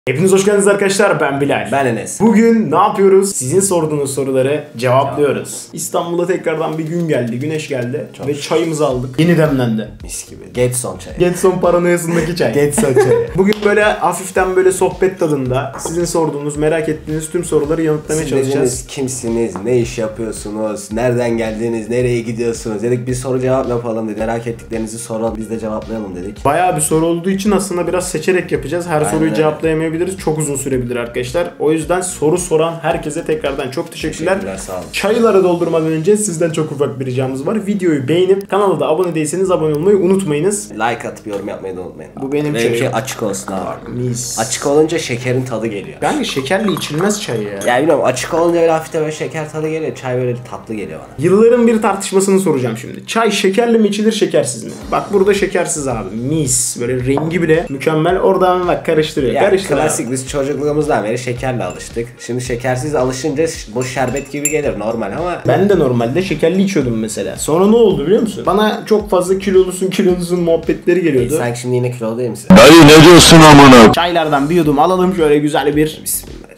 Hepiniz hoş geldiniz arkadaşlar, ben Bilal. Ben Enes. Bugün ne yapıyoruz? Sizin sorduğunuz soruları cevaplıyoruz. İstanbul'a tekrardan bir gün geldi, güneş geldi ve çayımızı aldık. Yeni demlendi. Mis gibi. Getson çayı. Getson paranoyasındaki çay. Getson çayı. Bugün böyle hafiften böyle sohbet tadında sizin sorduğunuz, merak ettiğiniz tüm soruları yanıtlamaya çalışacağız. Kimsiniz? Ne iş yapıyorsunuz? Nereden geldiniz? Nereye gidiyorsunuz? Dedik bir soru cevap yapalım dedik. Merak ettiklerinizi soralım, biz de cevaplayalım dedik. Bayağı bir soru olduğu için aslında biraz seçerek yapacağız. Her soruyu cevaplayamayabiliriz. Çok uzun sürebilir arkadaşlar. O yüzden soru soran herkese tekrardan çok teşekkürler. Sağ olun. Çayları doldurmadan önce sizden çok ufak bir ricamız var. Videoyu beğenip kanala da abone değilseniz abone olmayı unutmayınız. Like atıp yorum yapmayı da unutmayın. Bu benim Benimki çayım. açık olsun abi. Mis. Açık olunca şekerin tadı geliyor. Yani şekerli içilmez çay ya. Yani bilmiyorum, açık olunca böyle hafif de böyle şeker tadı geliyor. Çay böyle tatlı geliyor bana. Yılların bir tartışmasını soracağım şimdi. Çay şekerli mi içilir, şekersiz mi? Bak burada şekersiz abi. Mis. Böyle rengi bile mükemmel. Oradan bak karıştırıyor. Yani Karıştır klasik abi. biz çocukluğumuzdan beri şekerle alıştık. Şimdi şekersiz alışınca bu şerbet gibi gelir normal ama Ben de normalde şekerli içiyordum mesela. Sonra ne oldu biliyor musun? Bana çok fazla kilolusun muhabbetleri geliyordu. sanki şimdi yine kilolu değil misin? Dayı ne diyorsun amına? Çaylardan bir yudum alalım şöyle güzel bir. Bismillahirrahmanirrahim.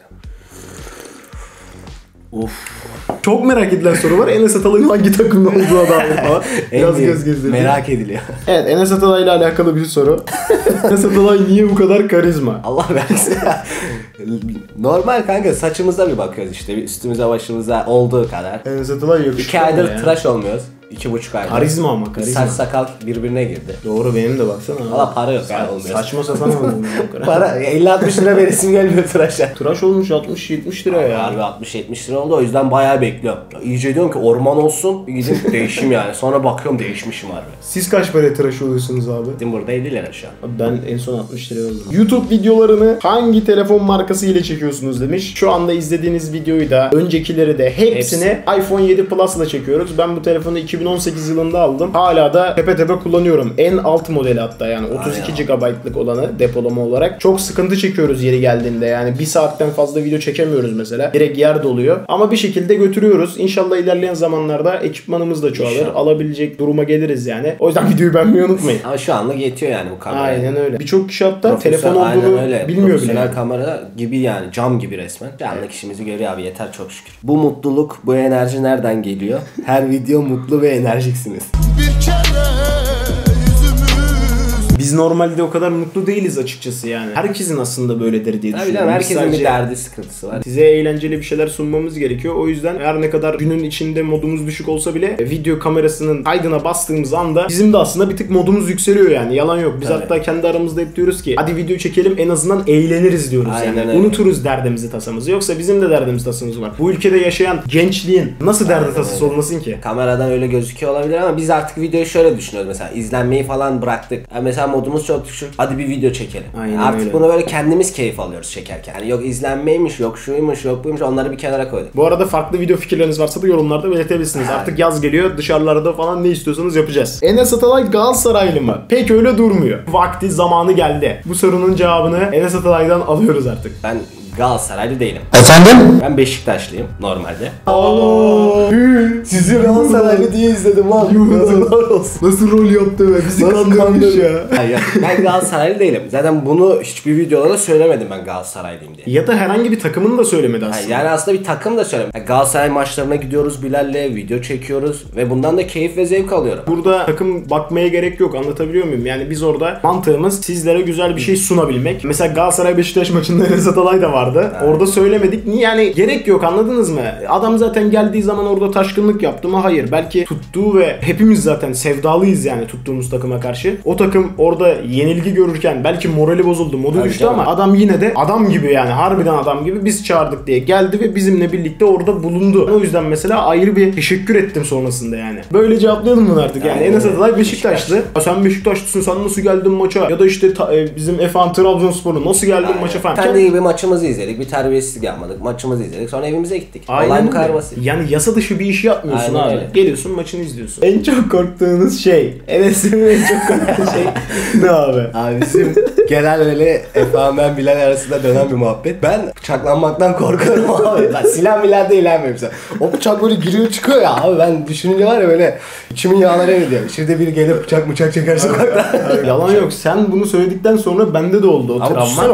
Of. Çok merak edilen soru var. Enes Atalay'ın hangi takımda olduğu dair falan. Biraz göz gezdirdim. Merak ediliyor. Evet, Enes Atalay'la alakalı bir soru. Enes Atalay niye bu kadar karizma? Allah versin. Normal kanka, saçımıza bir bakıyoruz işte. Üstümüze başımıza olduğu kadar. Enes Atalay yakışıklı 2 aydır ya. tıraş olmuyoruz. 2,5 aydır. Karizma ama karizma. Saç sakal birbirine girdi. Doğru, benim de baksana. Valla para yok yani olmuyor. Saçma sapan oldu. Para 50-60 lira veresim gelmiyor tıraşa. Tıraş olmuş 60-70 lira ya. Harbi 60-70 lira oldu, o yüzden bayağı bekliyorum. Ya, iyice diyorum ki orman olsun, bir gidip değişim yani. Sonra bakıyorum değişmişim harbi. Siz kaç paraya tıraş oluyorsunuz abi? Bizim burada 50 lira şu an. Ben en son 60 lira oldum. YouTube videolarını hangi telefon markası ile çekiyorsunuz demiş. Şu anda izlediğiniz videoyu da öncekileri de hepsini iPhone 7 Plus ile çekiyoruz. Ben bu telefonu 2018 yılında aldım. Hala da tepe kullanıyorum. En alt modeli hatta, yani 32 GB'lık olanı depolama olarak. Çok sıkıntı çekiyoruz yeri geldiğinde. Yani bir saatten fazla video çekemiyoruz mesela. Direkt yer doluyor. Ama bir şekilde götürüyoruz. İnşallah ilerleyen zamanlarda ekipmanımız da çoğalır. İnşallah. Alabilecek duruma geliriz yani. O yüzden videoyu beğenmeyi unutmayın. Ama şu anlık yetiyor yani bu kamera. Aynen öyle. Birçok kişi hatta Profesyonel, telefon olduğunu aynen öyle. bilmiyor bile. Profesyonel kamera gibi yani, cam gibi resmen. Bir anlık işimizi görüyor abi, yeter çok şükür. Bu mutluluk, bu enerji nereden geliyor? Her video mutlu ve enerjiksiniz. Biz normalde o kadar mutlu değiliz açıkçası yani. Herkesin aslında böyledir diye Tabii düşünüyorum. canım, herkesin Sadece bir derdi, sıkıntısı var. size eğlenceli bir şeyler sunmamız gerekiyor. O yüzden her ne kadar günün içinde modumuz düşük olsa bile video kamerasının kaydına bastığımız anda bizim de aslında bir tık modumuz yükseliyor yani. Yalan yok. Biz hatta kendi aramızda hep diyoruz ki hadi video çekelim, en azından eğleniriz diyoruz. Aynen yani. öyle. Unuturuz derdimizi, tasamızı. Yoksa bizim de derdimiz, tasamız var. Bu ülkede yaşayan gençliğin nasıl derdi tasası olmasın ki? Kameradan öyle gözüküyor olabilir ama biz artık videoyu şöyle düşünüyoruz mesela, izlenmeyi falan bıraktık. Yani mesela modumuz çok düşük, hadi bir video çekelim. Aynen artık öyle. bunu böyle kendimiz keyif alıyoruz çekerken. Yani yok izlenmeymiş, yok şuymuş, yok buymuş, onları bir kenara koyduk. Bu arada farklı video fikirleriniz varsa da yorumlarda belirtebilirsiniz. Artık yaz geliyor, dışarılarda falan ne istiyorsanız yapacağız. Enes Atalay Galatasaraylı mı? Pek öyle durmuyor. Vakti zamanı geldi. Bu sorunun cevabını Enes Atalay'dan alıyoruz artık. Ben Galatasaraylı değilim. Efendim? Ben Beşiktaşlıyım normalde. Sizi Galatasaraylı diye izledim lan. Nasıl rol yaptı be? Bizi kandırmış ya. Hayır, ben Galatasaraylı değilim. Zaten bunu hiçbir videoda da söylemedim ben Galatasaraylıyım diye. Ya da herhangi bir takımını da söylemedi aslında. Yani aslında bir takım da söylemedim. Yani Galatasaray maçlarına gidiyoruz Bilal'le, video çekiyoruz ve bundan da keyif ve zevk alıyorum. Burada takım bakmaya gerek yok, anlatabiliyor muyum? Yani biz orada mantığımız sizlere güzel bir şey sunabilmek. Mesela Galatasaray Beşiktaş maçında Enes Atalay da vardı. Orada söylemedik. Niye yani, gerek yok, anladınız mı? Adam zaten geldiği zaman orada taşkınlık yaptı mı? Hayır. Belki tuttuğu ve hepimiz zaten sevdalıyız yani tuttuğumuz takıma karşı. O takım orada yenilgi görürken belki morali bozuldu, modu Tabii düştü canım. ama adam yine de adam gibi, yani harbiden adam gibi biz çağırdık diye geldi ve bizimle birlikte orada bulundu. O yüzden mesela ayrı bir teşekkür ettim sonrasında yani. Böyle cevaplayalım bunu artık yani. Aynen Enes öyle. Atalay Beşiktaşlı. Ya sen Beşiktaşlısın, sen nasıl geldin maça? Ya da işte bizim Efan Trabzonspor'u nasıl geldin maça falan. Kendi gibi maçımızı izledik, bir terbiyesizlik yapmadık, maçımızı izledik, sonra evimize gittik. Aynen Olay bu öyle. kadar basit. Yani yasa dışı bir iş yapmıyorsun Aynen abi. öyle. Geliyorsun, maçını izliyorsun. En çok korktuğunuz şey. Enes'in en çok korktuğu şey ne abi? Abi bizim genel öyle Efe'm ben Bilal arasında dönen bir muhabbet. Ben bıçaklanmaktan korkuyorum abi. Ben silah milah da eğlenmiyorum sen. O bıçak böyle giriyor çıkıyor ya abi, ben düşününce var ya böyle içimin yağları eriyor. Şimdi biri gelip bıçak çeker sokakta. Yalan yok. Sen bunu söyledikten sonra bende de oldu o Ama düşünsene travma. o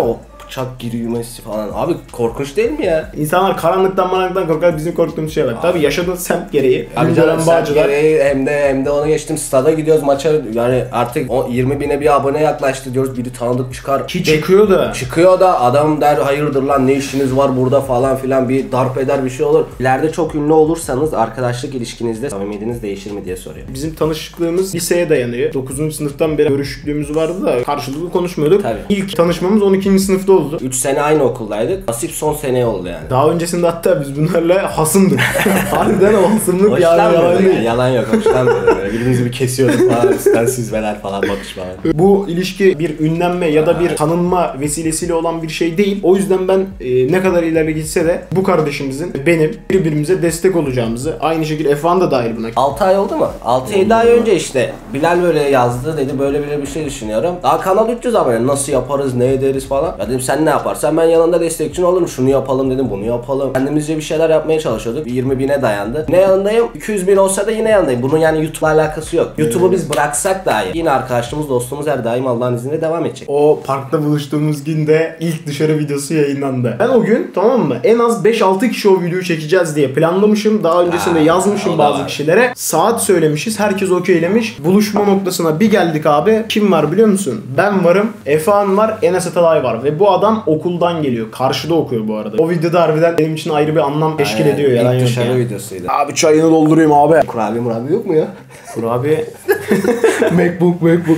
çak giriyorması falan. Abi korkunç değil mi ya? İnsanlar karanlıktan korkar, bizim korktuğumuz şeye bak. Tabii yaşadığın semt gereği. Abi canım gereği hem de onu geçtim, stada gidiyoruz maça, yani artık 20 bine bir abone yaklaştı diyoruz, biri tanıdık çıkar. Ki çıkıyor da adam der hayırdır lan, ne işiniz var burada falan filan, bir darp eder, bir şey olur. İleride çok ünlü olursanız arkadaşlık ilişkinizde samimiyetiniz değişir mi diye soruyor. Bizim tanışıklığımız liseye dayanıyor. 9. sınıftan beri görüşüklüğümüz vardı da karşılıklı konuşmuyorduk. Tabii. İlk tanışmamız 12. sınıfta oldu. 3 sene aynı okuldaydık. Nasip son seneye oldu yani. Daha öncesinde hatta biz bunlarla hasımdık. Harbiden o hasımlık yalan değil. Yalan yok. Hoşlanmıyorum. Birbirimizi bir kesiyorduk falan. Üstten süzmeler falan, bakışmalar. Bu ilişki bir ünlenme ya da bir tanınma vesilesiyle olan bir şey değil. O yüzden ben ne kadar ileri gitse de bu kardeşimizin, benim birbirimize destek olacağımızı, aynı şekilde Efan da dahil buna. 6 ay oldu mu? 6-7 ay önce işte Bilal böyle yazdı, dedi böyle bir şey düşünüyorum. Daha kanal 300 abone, nasıl yaparız, ne ederiz falan. Ya dedim sen ne yaparsan ben yanında destekçin olurum. Şunu yapalım dedim, bunu yapalım. Kendimizce bir şeyler yapmaya çalışıyorduk. 20 bine dayandı. Ne yanındayım? 200 bin olsa da yine yanındayım. Bunun yani YouTube'la alakası yok. YouTube'u biz bıraksak dahi yine arkadaşlığımız, dostluğumuz her daim Allah'ın izniyle devam edecek. O parkta buluştuğumuz günde ilk dışarı videosu yayınlandı. Ben o gün, tamam mı, en az 5-6 kişi o videoyu çekeceğiz diye planlamışım. Daha öncesinde yazmışım bazı kişilere. Saat söylemişiz. Herkes okeylemiş. Buluşma noktasına bir geldik abi. Kim var biliyor musun? Ben varım. Efehan var. Enes Atalay var. Ve bu adam okuldan geliyor. Karşıda okuyor bu arada. O videoda harbiden benim için ayrı bir anlam teşkil ediyor. Yalan yok dışarı yani. videosuydu. Abi çayını doldurayım abi. Kurabiye yok mu ya? Kurabiye. MacBook.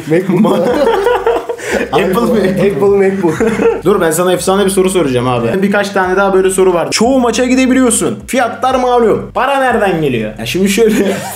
Apple. Dur ben sana efsane bir soru soracağım abi. Birkaç tane daha böyle soru var. Çoğu maça gidebiliyorsun. Fiyatlar malum. Para nereden geliyor? Ya şimdi şöyle...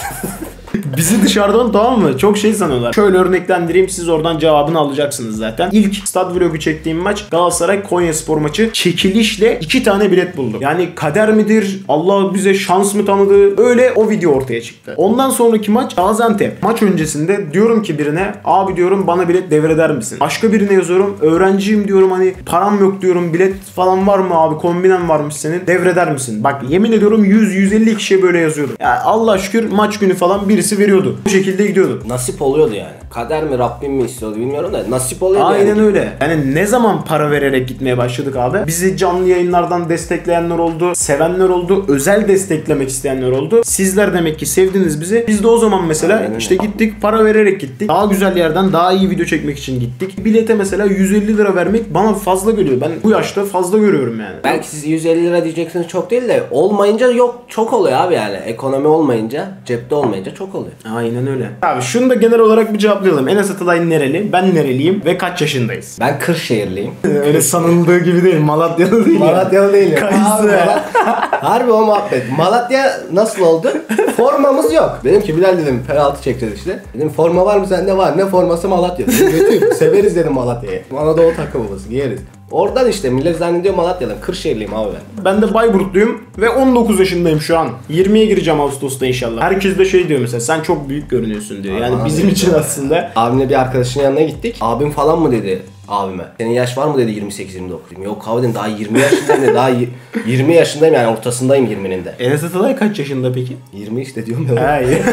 Bizi dışarıdan, tamam mı, çok şey sanıyorlar. Şöyle örneklendireyim, siz oradan cevabını alacaksınız zaten. İlk stad vlogu çektiğim maç Galatasaray Konyaspor maçı. Çekilişle 2 tane bilet buldum. Yani kader midir? Allah bize şans mı tanıdı? Öyle o video ortaya çıktı. Ondan sonraki maç Gaziantep. Maç öncesinde diyorum ki birine, abi diyorum bana bilet devreder misin? Başka birine yazıyorum, öğrenciyim diyorum, hani param yok diyorum, bilet falan var mı abi, kombinen varmış senin, devreder misin? Bak yemin ediyorum 100-150 kişiye böyle yazıyordum. Yani Allah şükür maç günü falan birisi veriyordu. Bu şekilde gidiyordu. Nasip oluyordu yani. Kader mi Rabbim mi istiyordu bilmiyorum da nasip oluyordu. Aynen yani. öyle. Yani ne zaman para vererek gitmeye başladık abi? Bizi canlı yayınlardan destekleyenler oldu, sevenler oldu, özel desteklemek isteyenler oldu. Sizler demek ki sevdiniz bizi. Biz de o zaman mesela işte gittik, para vererek gittik. Daha güzel yerden daha iyi video çekmek için gittik. Bilete mesela 150 lira vermek bana fazla geliyor. Ben bu yaşta fazla görüyorum yani. Belki siz 150 lira diyeceksiniz, çok değil de olmayınca yok, çok oluyor abi yani. Ekonomi olmayınca, cepte olmayınca çok oluyor. Aynen öyle. Abi şunu da genel olarak bir cevaplayalım. Enes Atalay nereli? Ben nereliyim? Ve kaç yaşındayız? Ben Kırşehirliyim. Öyle sanıldığı gibi değil. Malatyalı değil. Malatyalı değilim. Kayısı. Harbi o muhabbet. Malatya nasıl oldu? Formamız yok. Dedim ki Bilal dedim penaltı çekeceğiz işte. Dedim forma var mı sende? Var. Ne forması? Malatya. Dedim götür. Severiz dedim Malatya'yı. Anadolu takımımız. Giyeriz. Oradan işte millet zannediyor Malatya'dan. Kırşehirliyim abi ben. Ben de Bayburtluyum ve 19 yaşındayım şu an. 20'ye gireceğim Ağustos'ta inşallah. Herkes de şey diyor mesela, sen çok büyük görünüyorsun diyor. Yani bizim için aslında. Abimle bir arkadaşının yanına gittik. Abim falan mı dedi abime. Senin yaş var mı dedi, 28-29. Yok abi dedim, daha 20 yaşındayım dedi. Daha 20 yaşındayım yani, ortasındayım 20'nin de. Enes Atalay kaç yaşında peki? 20 işte diyorum ya. Ha iyi.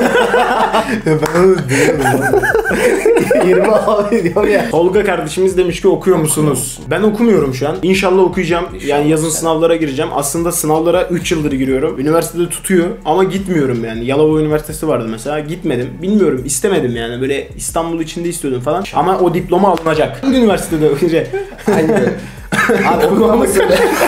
Ben onu diyorum. 20 abi diyorum ya. Tolga kardeşimiz demiş ki okuyor musunuz? Ben okumuyorum şu an. İnşallah okuyacağım. Yani yazın sınavlara gireceğim. Aslında sınavlara 3 yıldır giriyorum. Üniversitede tutuyor ama gitmiyorum yani. Yalova Üniversitesi vardı mesela. Gitmedim. Bilmiyorum. İstemedim yani. Böyle İstanbul içinde istiyordum falan. Ama o diploma alınacak. Hangi üniversitede okuyacak? Hangi? Abi okumamışsın.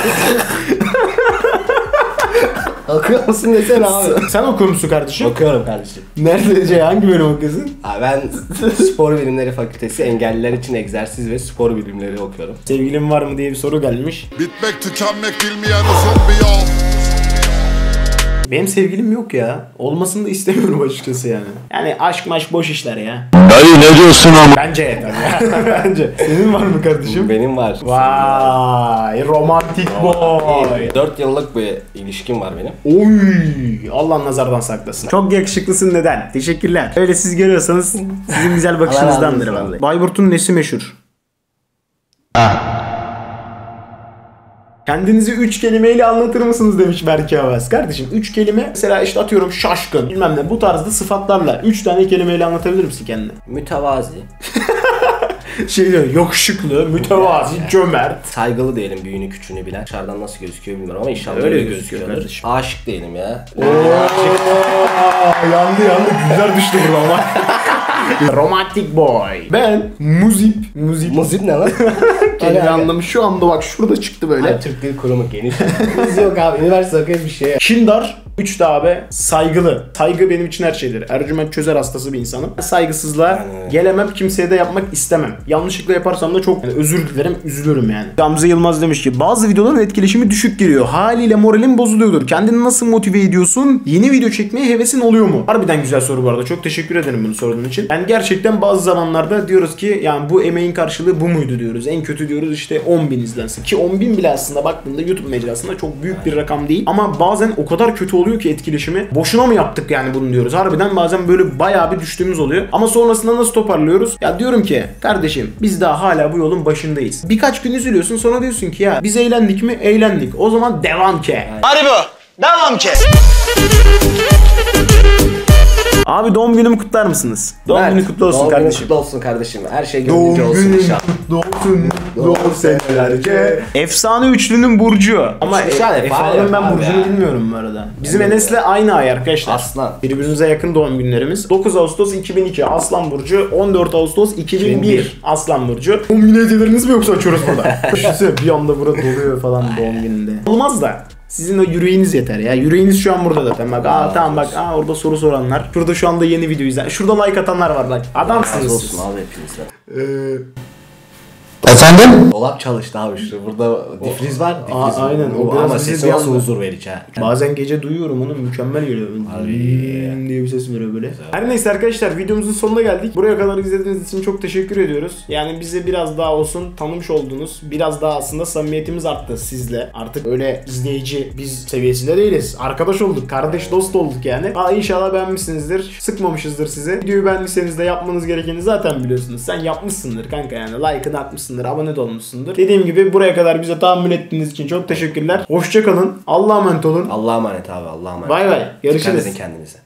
Okuyor musun desene abi. Sen okur musun kardeşim? Okuyorum kardeşim. Nerede? Hangi bölüm okuyorsun? Abi ben Spor Bilimleri Fakültesi Engelliler için Egzersiz ve Spor Bilimleri okuyorum. Sevgilin var mı diye bir soru gelmiş. Bitmek tükenmek bilmeyen uzun bir yol. Benim sevgilim yok ya. Olmasını da istemiyorum açıkçası yani. Yani aşk maş boş işler ya. Dayı ne diyorsun ama? Bence yeter ya. Bence. Senin var mı kardeşim? Benim var. Vay, romantik boy. 4 yıllık bir ilişkim var benim. Oy, Allah nazardan saklasın. Çok yakışıklısın neden? Teşekkürler. Öyle siz görüyorsanız sizin güzel bakışınızdandır vallahi. Bayburt'un nesi meşhur? Kendinizi 3 kelimeyle anlatır mısınız demiş Berke Avaz. Kardeşim 3 kelime mesela işte atıyorum şaşkın bilmem ne, bu tarzda sıfatlarla 3 tane kelimeyle anlatabilir misin kendini? Mütevazi. Şey diyor, yakışıklı, mütevazi, cömert. Saygılı diyelim, büyüğünü küçüğünü bilen. Dışarıdan nasıl gözüküyor bilmiyorum ama inşallah Öyle öyle gözüküyor gözüküyordur. kardeşim. Aşık diyelim ya. Yandı güzel düştü burada ama. Romantic boy. Ben muzip. Muzip ne lan? Kelime anlamı şu anda bak şurada çıktı böyle. Ay, Türk Dil Kurumu geniş. Biz yok abi, üniversite okuyup bir şey. Kindar. 3 de abi saygılı. Saygı benim için her şeydir. Ercüment Çözer hastası bir insanım. Saygısızlığa gelemem, kimseye de yapmak istemem. Yanlışlıkla yaparsam da çok özür dilerim, üzülürüm yani. Gamze Yılmaz demiş ki bazı videoların etkileşimi düşük geliyor. Haliyle moralin bozuluyordur. Kendini nasıl motive ediyorsun? Yeni video çekmeye hevesin oluyor mu? Harbiden güzel soru bu arada. Çok teşekkür ederim bunu sorduğun için. Yani gerçekten bazı zamanlarda diyoruz ki yani bu emeğin karşılığı bu muydu diyoruz. En kötü diyoruz işte 10.000 izlensin. Ki 10.000 bile aslında baktığında YouTube mecrasında çok büyük bir rakam değil. Ama bazen o kadar kötü oluyor ki etkileşimi. Boşuna mı yaptık yani bunu diyoruz. Harbiden bazen böyle bayağı bir düştüğümüz oluyor. Ama sonrasında nasıl toparlıyoruz? Ya diyorum ki kardeşim biz daha hala bu yolun başındayız. Birkaç gün üzülüyorsun sonra diyorsun ki ya biz eğlendik mi? Eğlendik. O zaman devam ki. Hadi bu. Devam ki. Abi doğum günümü kutlar mısınız? Doğum günü kutlu olsun kardeşim. Doğum günü kutlu olsun kardeşim. Her şey gönlünce olsun inşallah. Doğum senelerce. Efsane üçlünün burcu. Ama Efa'nın ben burcunu bilmiyorum bu arada. Bizim Enes'le aynı ay arkadaşlar. Aslan. Birbirimize yakın doğum günlerimiz. 9 Ağustos 2002 Aslan burcu. 14 Ağustos 2001 Aslan burcu. Doğum günü hediyelerinizi mi yoksa açıyoruz burada? Düşünsene bir anda burada doluyor falan doğum gününde. Olmaz da. Sizin o yüreğiniz yeter ya. Yüreğiniz şu an burada zaten. Bak tamam bak orada soru soranlar. Şurada şu anda yeni video izler. Şurada like atanlar var bak. Adamsınız Olsun siz. abi hepinizden. Efendim? Dolap çalıştı abi işte. Burada difriz var. Difriz aynen. O biraz ama bizi sesi bir nasıl anda- huzur verici ha. Bazen gece duyuyorum onu mükemmel geliyor. Diye bir ses veriyor böyle. Her neyse arkadaşlar videomuzun sonuna geldik. Buraya kadar izlediğiniz için çok teşekkür ediyoruz. Yani bize biraz daha olsun tanımış oldunuz. Biraz daha aslında samimiyetimiz arttı sizle. Artık öyle izleyici biz seviyesinde değiliz. Arkadaş olduk. Kardeş dost olduk yani. İnşallah beğenmişsinizdir. Sıkmamışızdır sizi. Videoyu beğendiyseniz de yapmanız gerekeni zaten biliyorsunuz. Sen yapmışsındır kanka yani. Like'ını atmışsındır. Abone de olmuşsundur. Dediğim gibi buraya kadar bize tahammül ettiğiniz için çok teşekkürler. Hoşça kalın. Allah'a emanet olun. Allah'a emanet abi, Allah'a emanet. Bay bay. Görüşürüz. Dikkat edin kendinize.